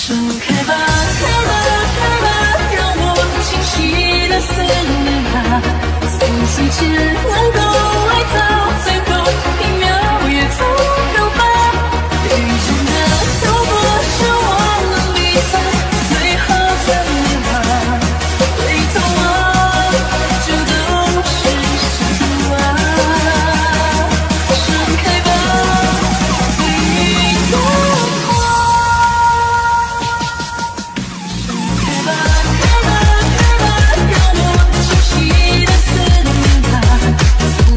开吧，开吧，开吧，让我清晰的思念吧，从细节能够来到最后一秒也足够吧。遇见的，如果是我能比赛最好的年华，回头望就都是神话。盛开吧，回忆的花。开吧，开吧，开吧，让我清晰的思念吧，从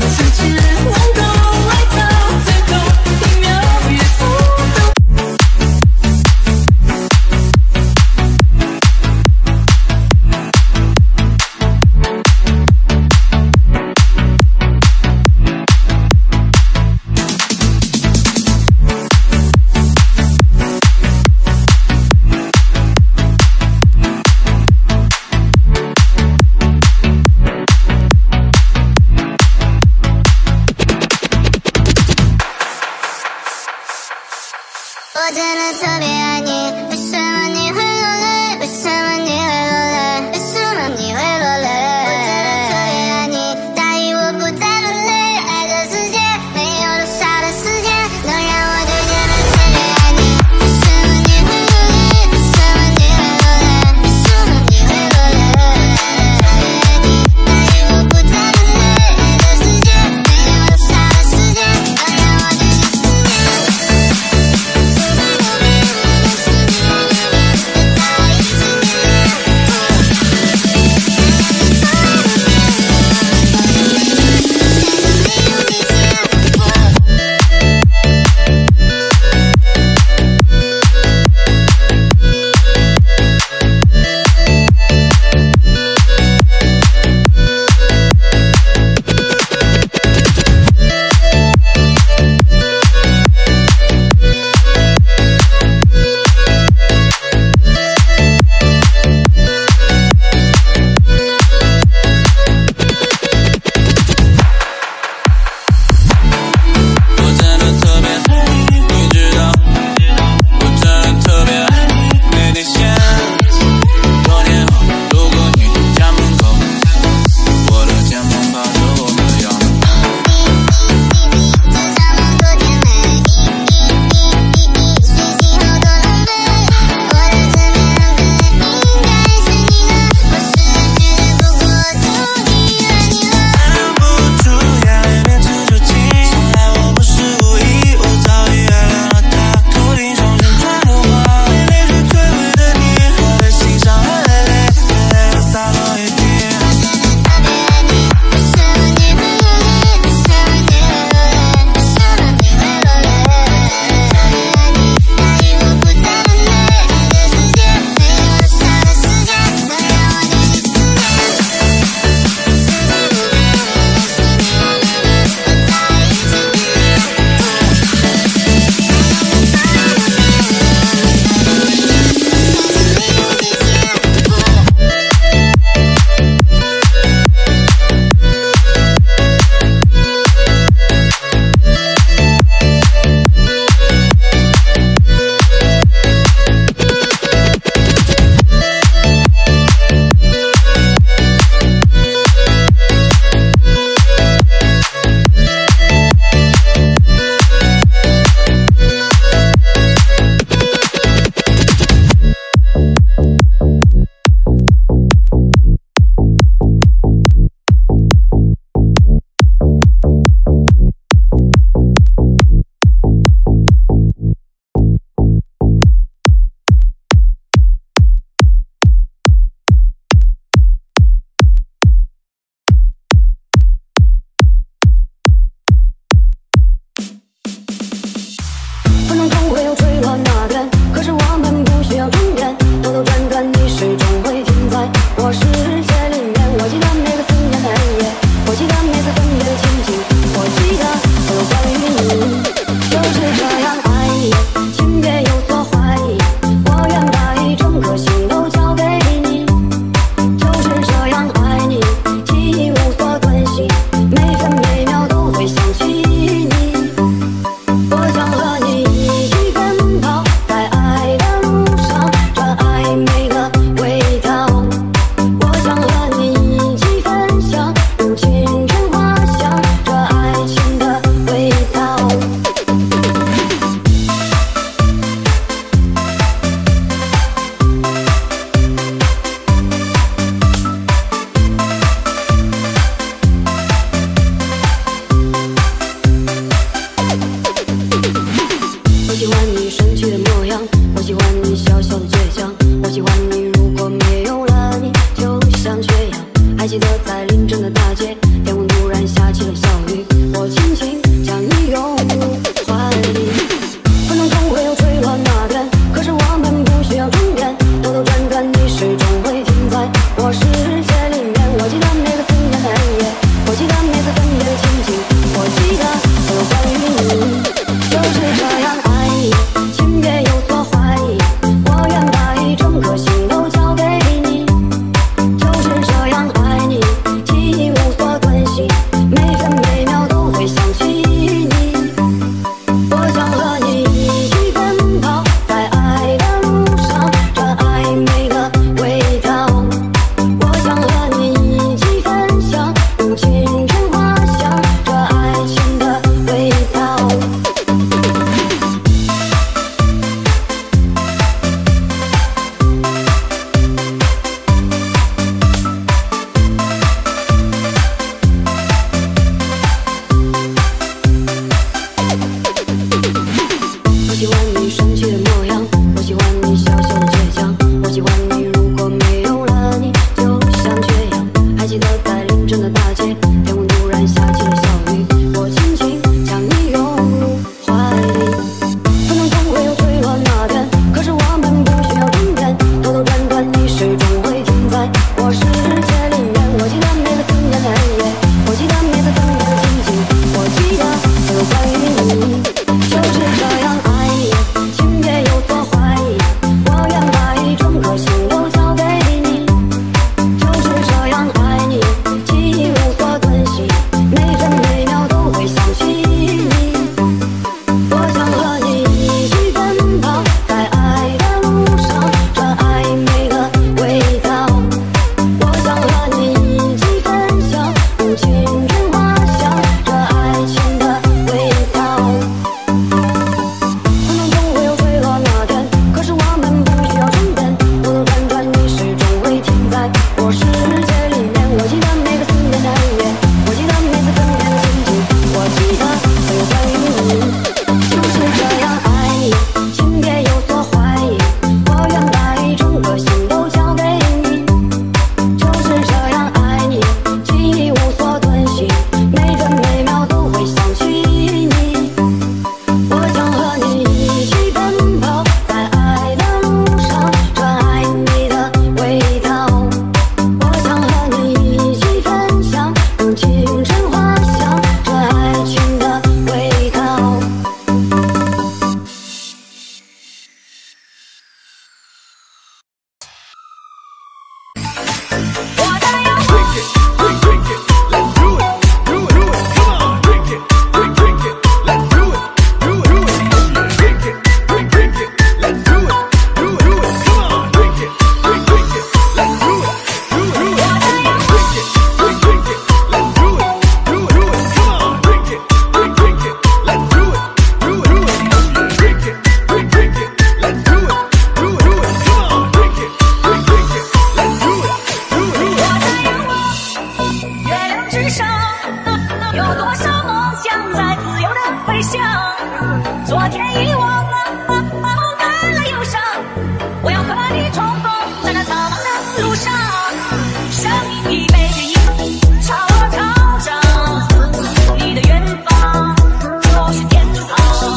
你小小的倔强，我喜欢你如果没有了你就像缺氧。还记得在临阵的大街，天空突然下起了小雨，我轻轻将你拥入怀里。可能总会有坠落那天，可是我们不需要终点，兜兜转转你始终会停在我世界里面。我记得每个思念的黑夜，我记得每次分别的情景，我记得所有关于你。就是这样爱你，请别有所怀疑，我愿把一整颗心都交给你。就是这样爱你，记忆无所遁形，每分每秒都会想起你。我想和你一起奔跑在爱的路上，这暧昧的味道。我想和你一起分享如青春花香，这爱情的味道。我喜欢你生气的模样，我喜欢你小小的倔强，我喜欢你如果没有了你就像缺氧。还记得在临阵的大街，天空突然下起了小雨，我轻轻将你拥入怀里。可能总会有坠落那天，可是我们不需要终点，兜兜转转你始终会停在我世界里面。我记得每个思念的黑夜，我记得每次分别的情景，我记得所有关于你。就是这样爱你，请别有所怀疑，我愿把一整颗心都交给你。就是这样爱你，记忆无所遁形，每分每秒都会想起你。我想和你一起奔跑在爱的路上，这暧昧的味道。我想和你一起分享如青春花香，这爱情的味道。可能总会有坠落那天，可是我们不需要终点，兜兜转转你始终会停在我世界里面。我记得每个思念的黑夜，我记得每次分别的情景，我记得所有关于你。就是这样爱你，请别有所怀疑，我愿把一整颗心都交给你。就是这样爱你，记忆无所遁形，每分每秒都会想起你。我想和你一起奔跑在爱的路上，这暧昧的味道。我想和你一起分享如青春花香，这爱情的味道。我的阳光。月亮之上，有多少梦想在自由的飞翔？昨天遗忘了，满了忧伤。我要和你重逢在那苍茫的路上，生命已被原因朝我高涨，你的远方就是天堂。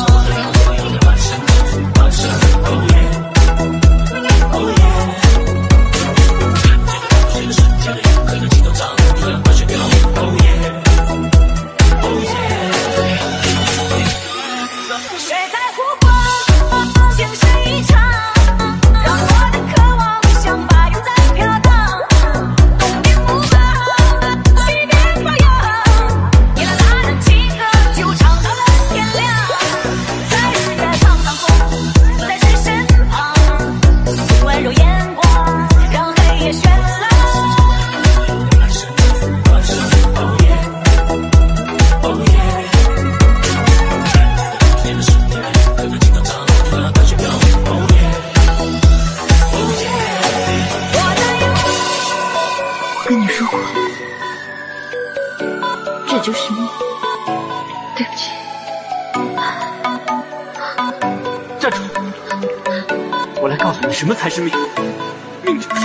谁在呼唤，情深一场，让我的渴望像白云在飘荡。东边牧马，西边花阳，你那大人情歌就唱到了天亮。在日月苍苍中，在谁身旁，温柔眼光让黑夜绚烂。 跟你说过，这就是你。对不起。 站住！我来来告诉你什么才是命，命就是。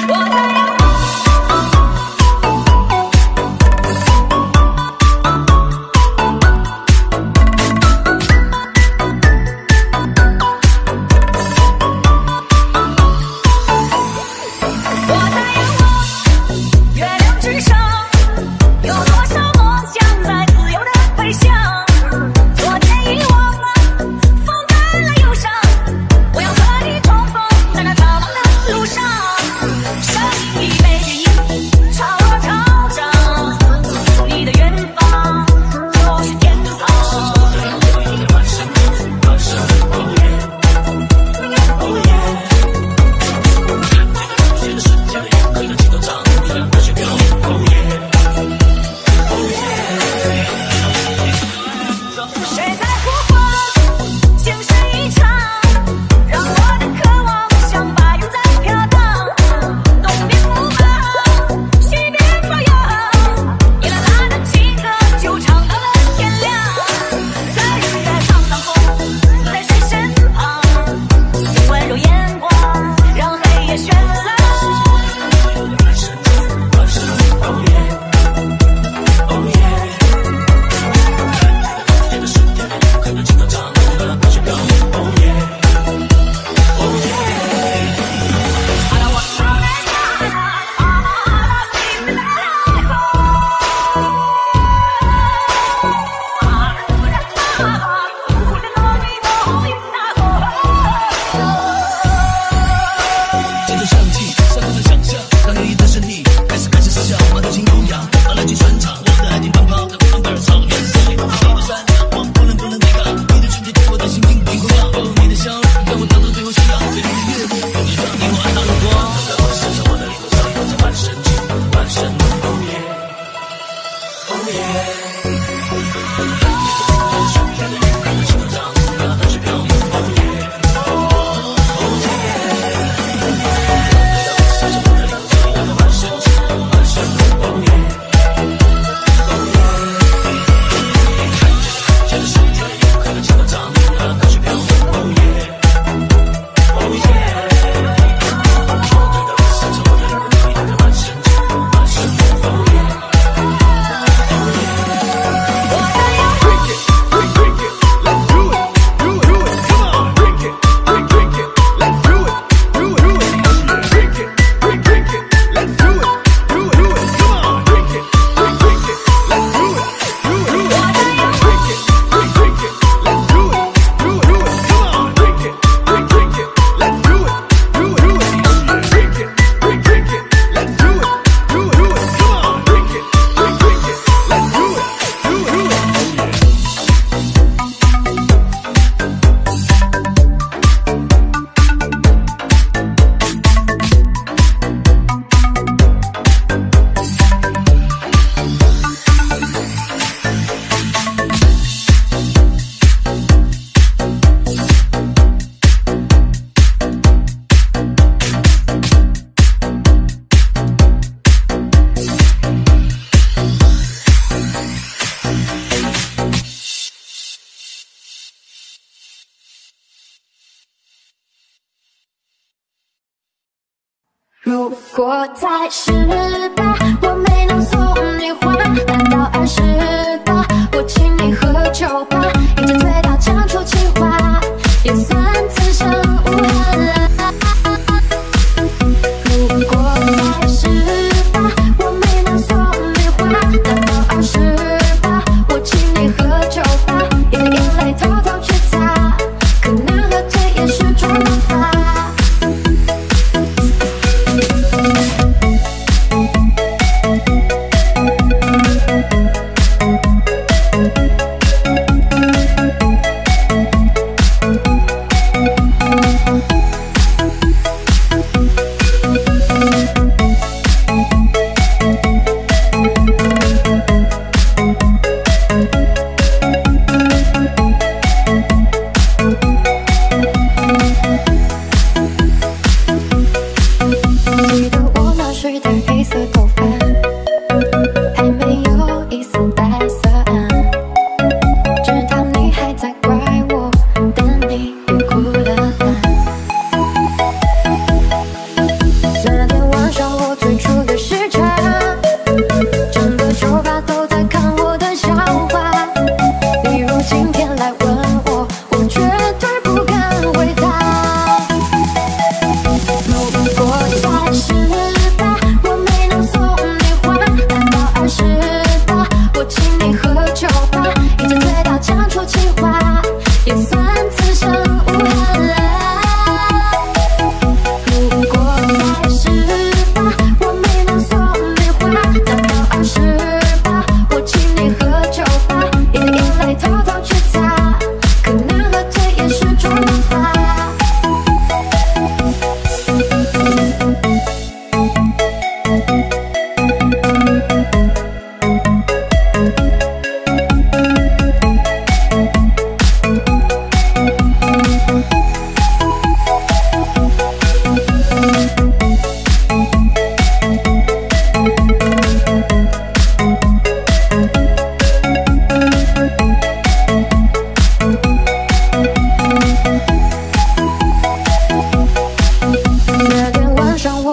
如果在18，我没能送你花，难道28，我请你喝酒吧，一直醉到讲出情话，也算此生无憾。如果在18，我没能送你花，难道28，我请你喝酒吧，一滴眼泪偷偷去擦，可能喝醉也是种办法。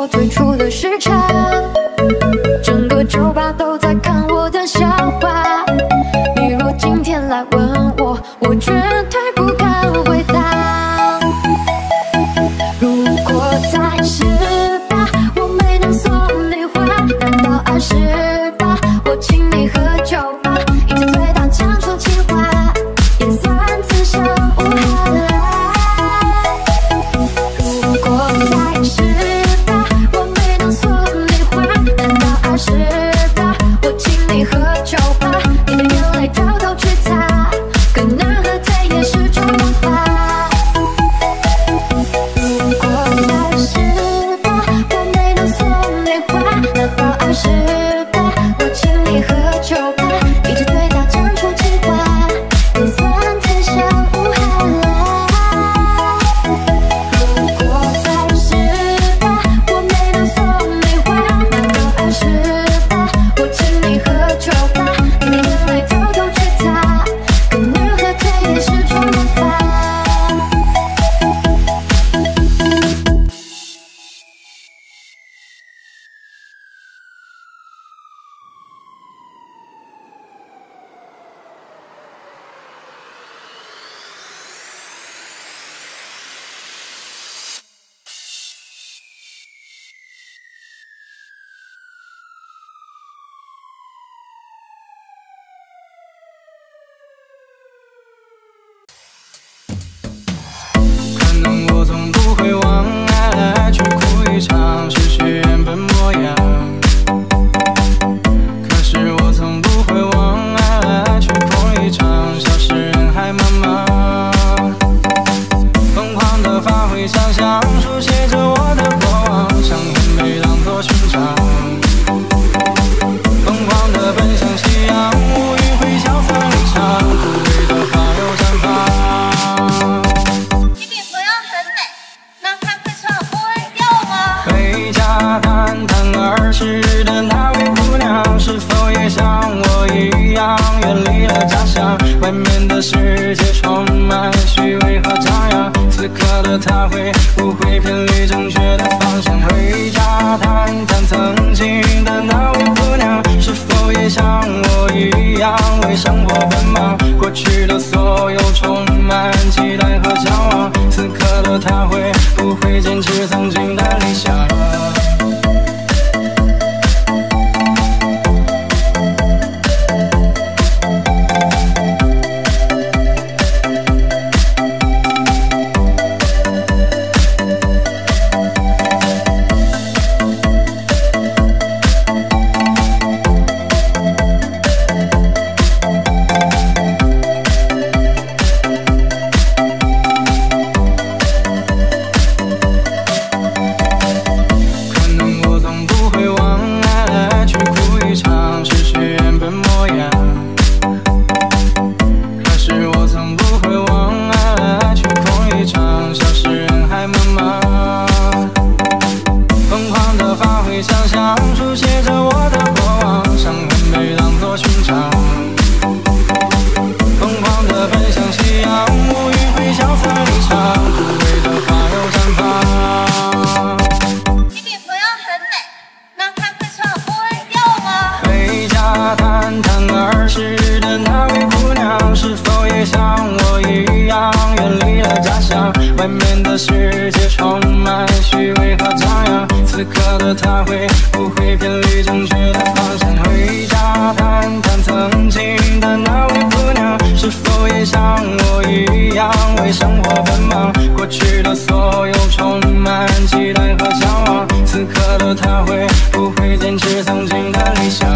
我最初的时差，整个酒吧都在看我的笑话。你若今天来问我，我绝对不敢回答。如果在18，我没能送你花，难道28，我请你喝酒吧，一直嘴到讲出情话，也算此生无憾。如果在18，我没能送你花，难道28，我请你喝酒吧，你的眼泪偷偷去擦，更难喝醉也是种文化。如果在18，我没能送你花，难道28，我请你喝酒吧，一直对他讲出情话，也算此生无憾。如果在18，我没能送你花，难道28，我请你喝酒吧，你的眼泪偷偷去擦，更难喝醉也是种文化。 可能我从不会忘爱，去哭一场，失去原本模样。可是我从不会忘爱，去碰一场，消失人海茫茫。疯狂的发挥想象，书写着我的过往，伤痕被当作勋章。疯狂的奔向夕阳，无语会潇洒离场，枯萎的花又绽放。回家谈谈儿时的那位姑娘，是否也像我一样远离了家乡？外面的世界充满虚伪和张扬，此刻的她会不会偏离正确的方向？回家谈谈曾经的那位姑娘，是否也像我一样为生活奔忙？过去的所有充满期待和向往，此刻的她会不会坚持曾经的理想？外面的世界充满虚伪和张扬，此刻的她会不会偏离正确的方向？回家谈谈曾经的那位姑娘，是否也像我一样为生活奔忙？过去的所有充满期待和向往，此刻的她会不会坚持曾经的理想？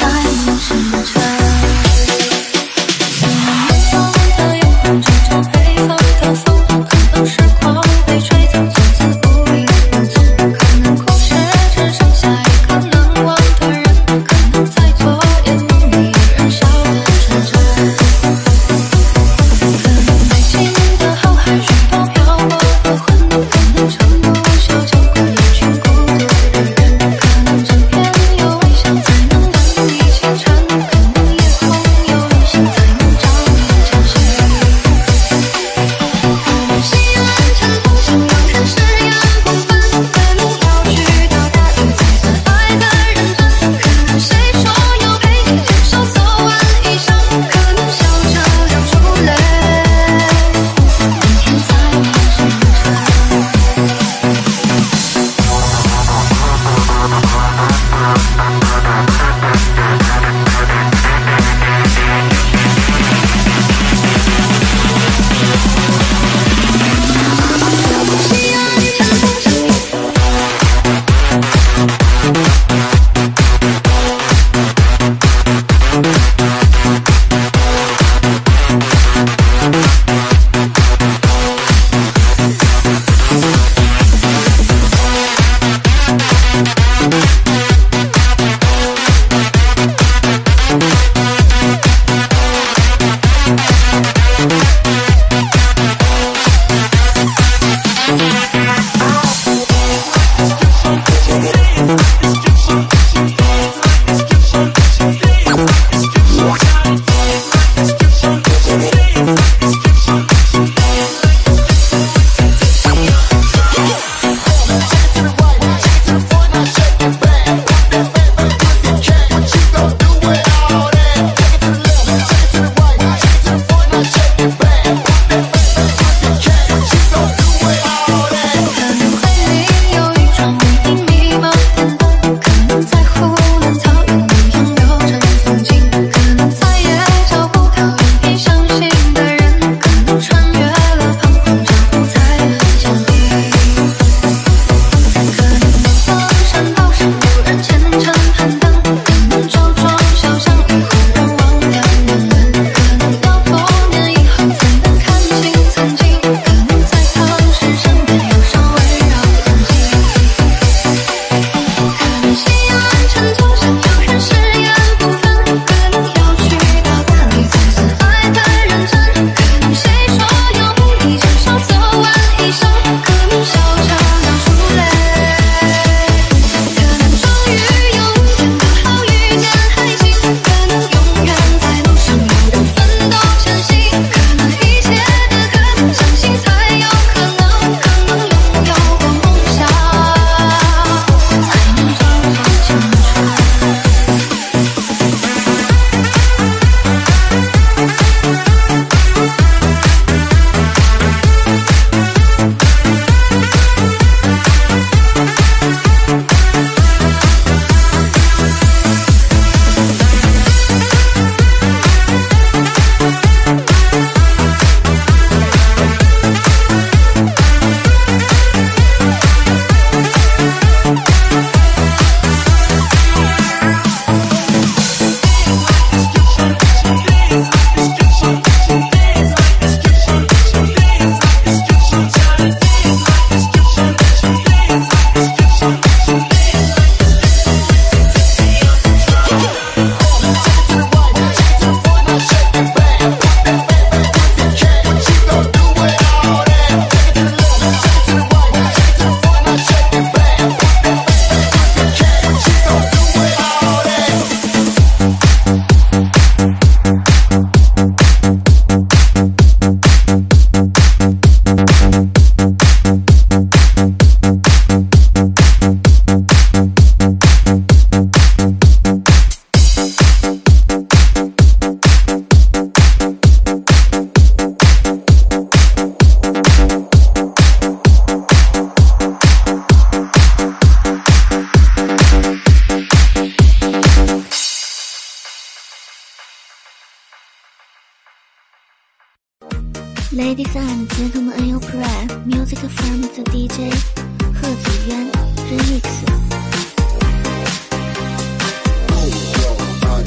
Ladies and gentlemen, and your pride, music from the DJ 贺子渊 Remix。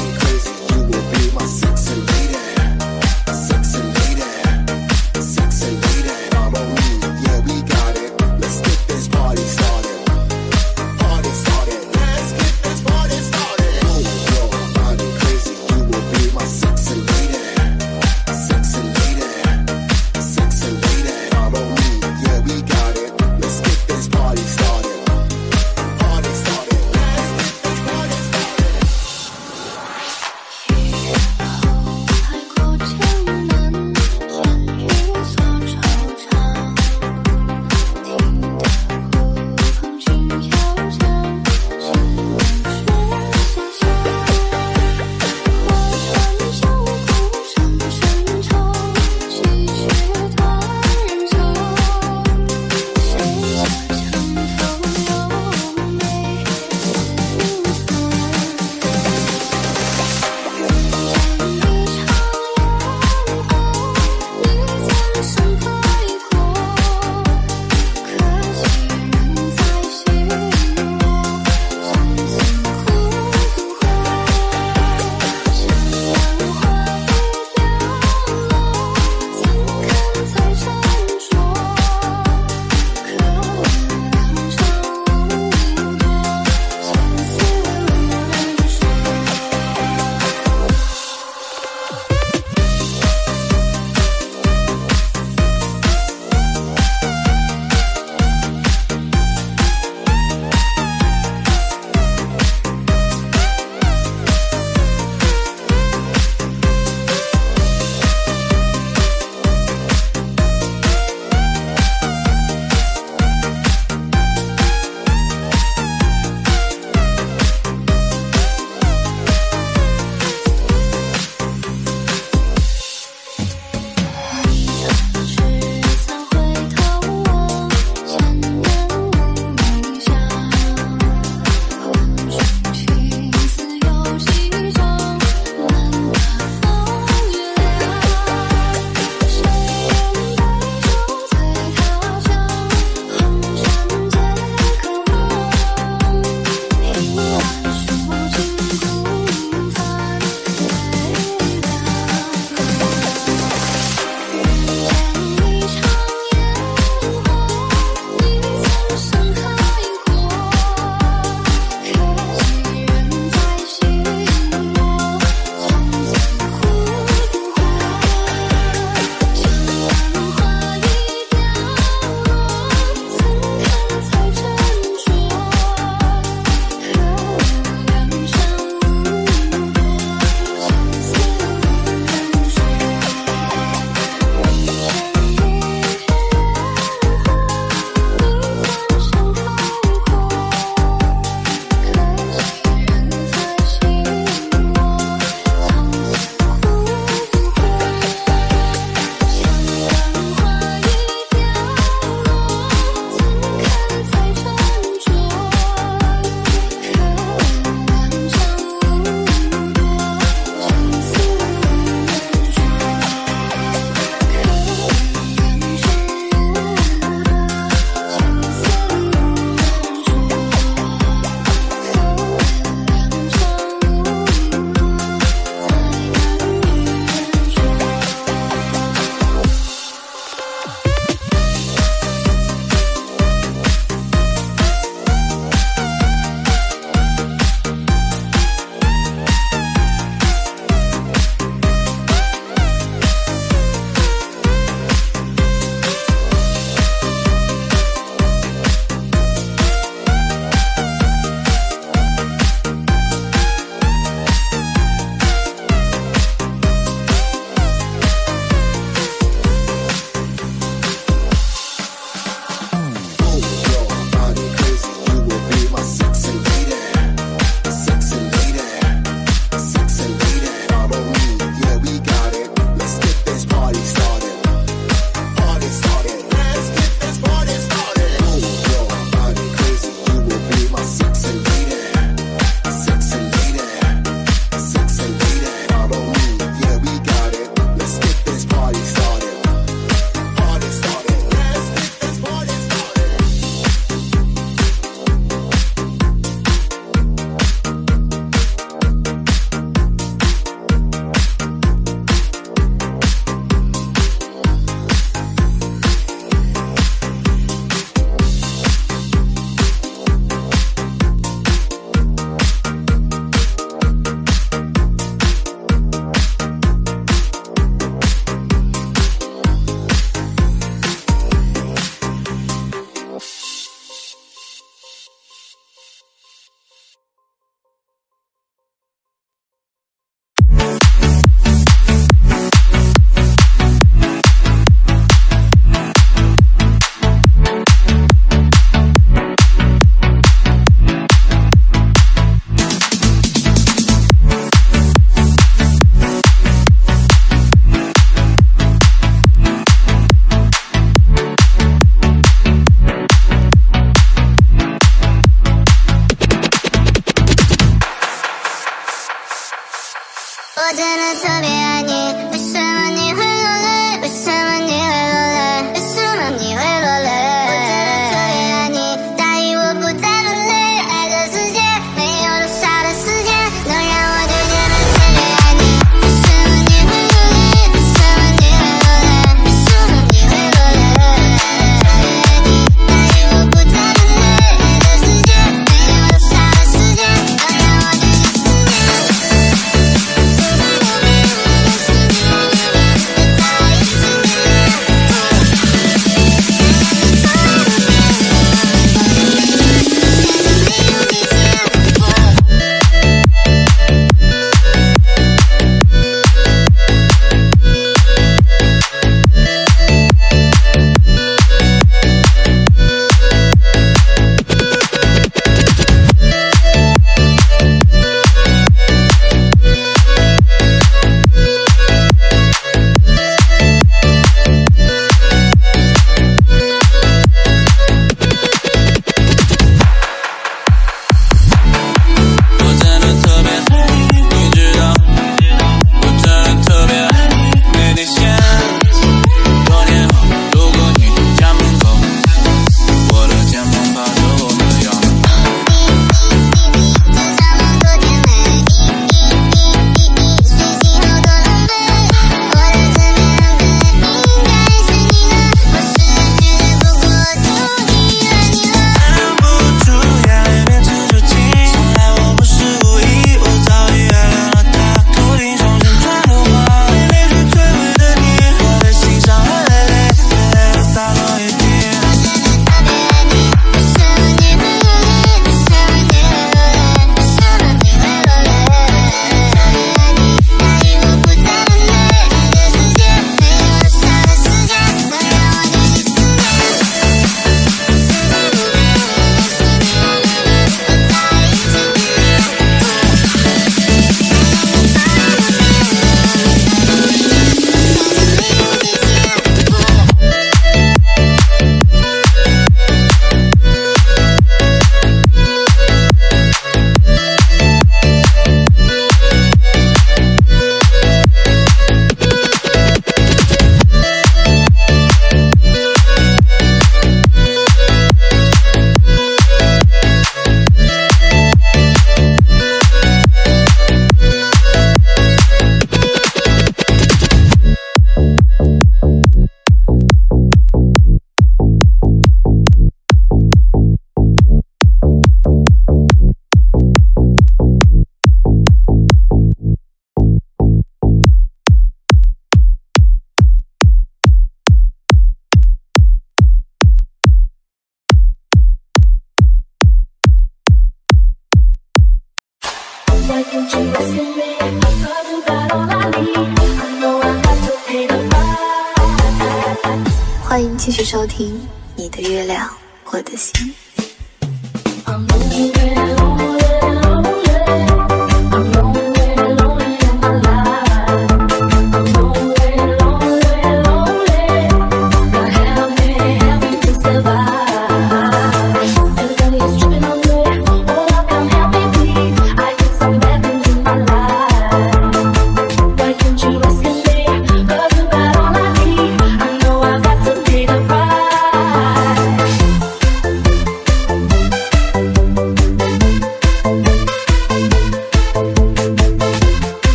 欢迎继续收听你的月亮，我的心。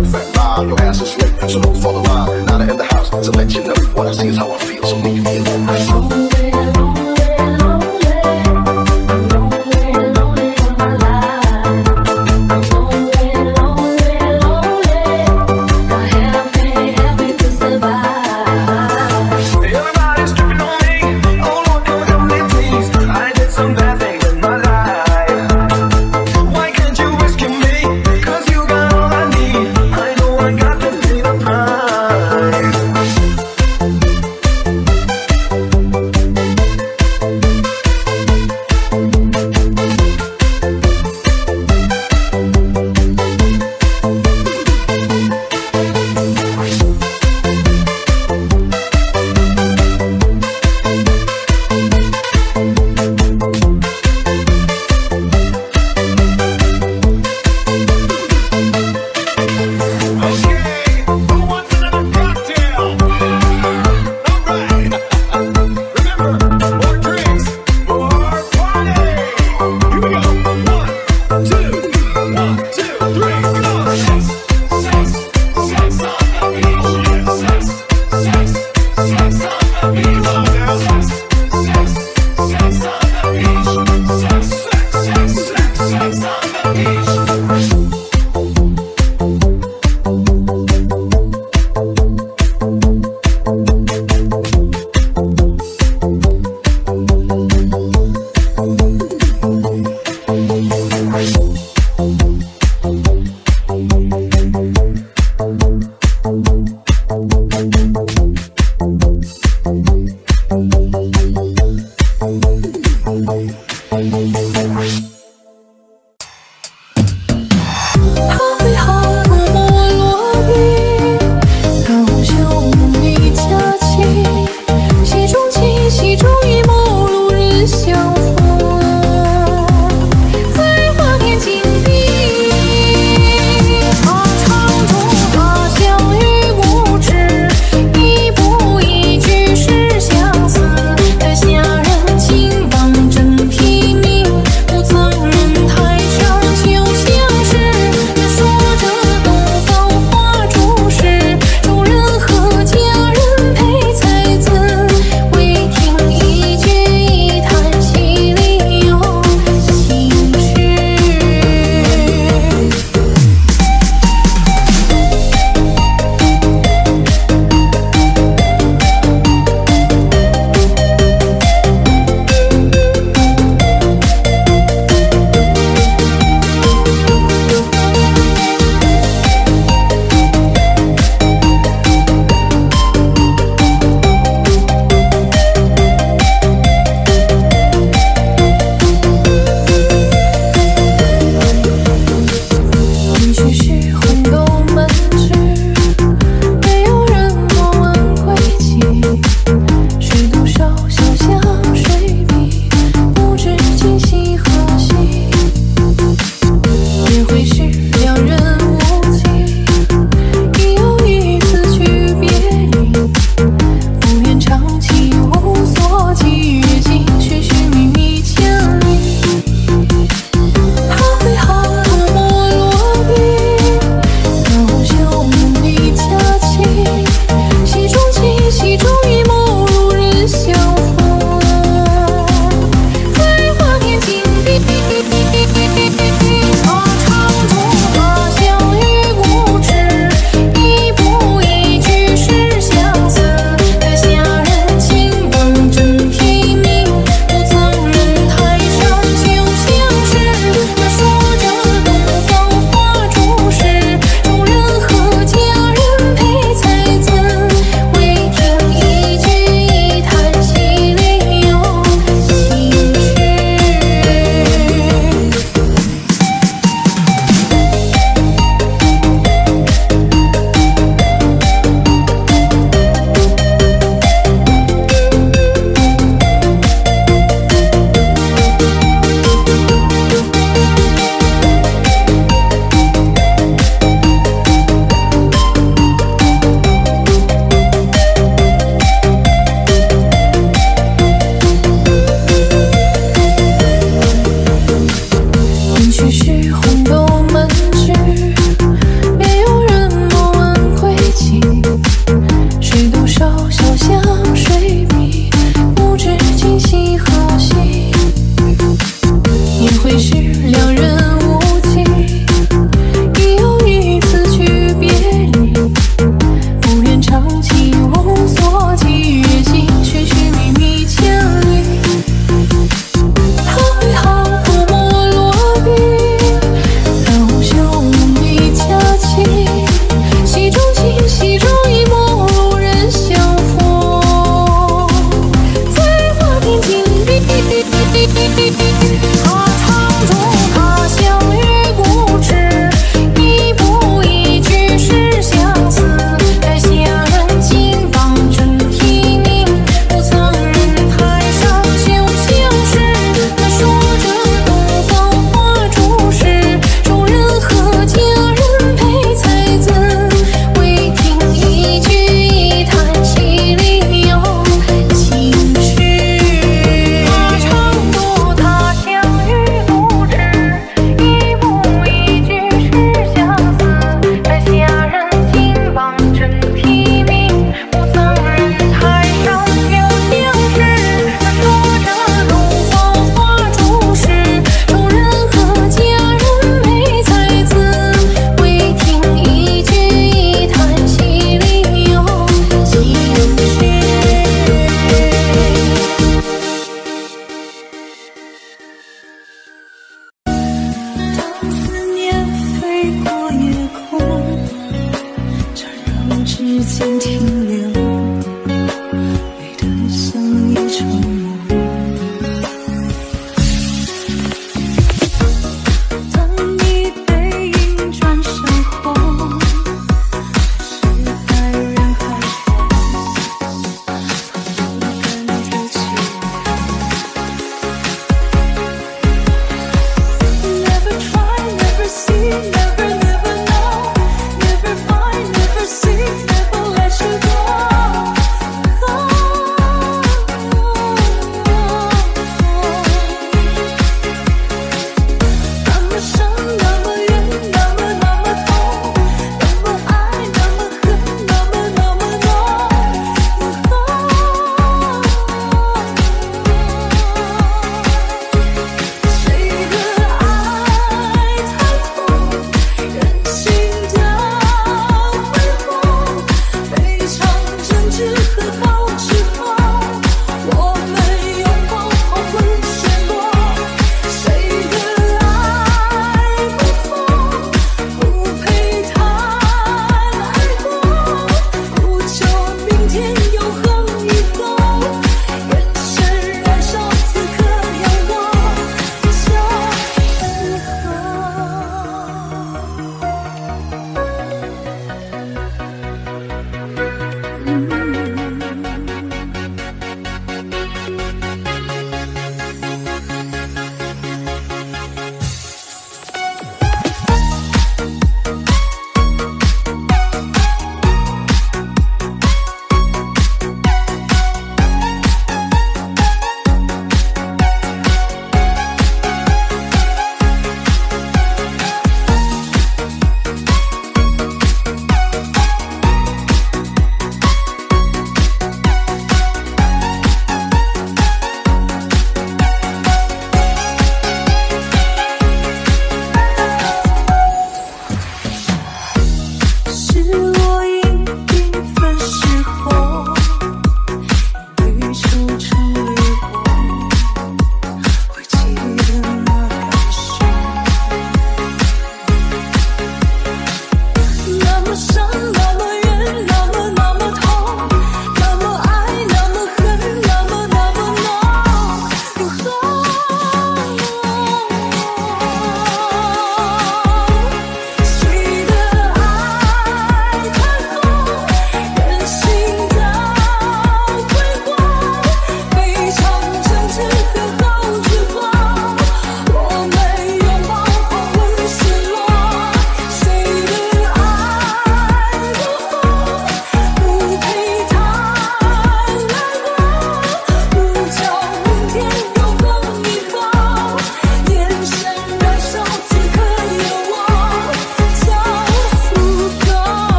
So look for the line, now they're in the house to let you know what I see is how I feel. So meet me alone.